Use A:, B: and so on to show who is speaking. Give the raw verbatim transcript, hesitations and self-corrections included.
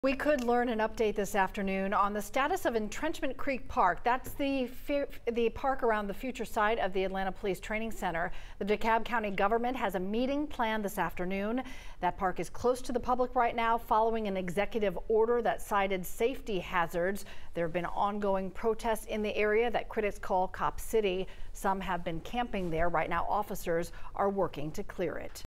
A: We could learn an update this afternoon on the status of Intrenchment Creek Park. That's the the park around the future site of the Atlanta Police Training Center. The DeKalb County government has a meeting planned this afternoon. That park is closed to the public right now following an executive order that cited safety hazards. There have been ongoing protests in the area that critics call Cop City. Some have been camping there. Right now, officers are working to clear it.